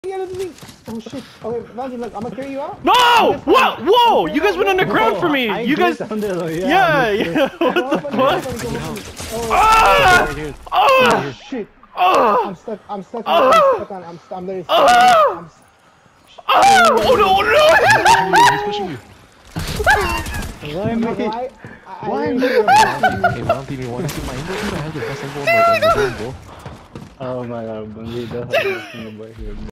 Oh shit. Okay, Valdi, look, I'm gonna carry you out. No! What? Whoa! You guys went underground for me. You guys. Yeah. What the fuck? Ah! Oh shit. Ah! I'm stuck. I'm stuck. Ah! I'm literally stuck. Ah! Ah! Oh no! He's pushing you. Why am I? Why am I? Hey, Valentine, you wanna see my angle? I have the best angle on the game, bro. Oh my god, Bungie does have everything about here.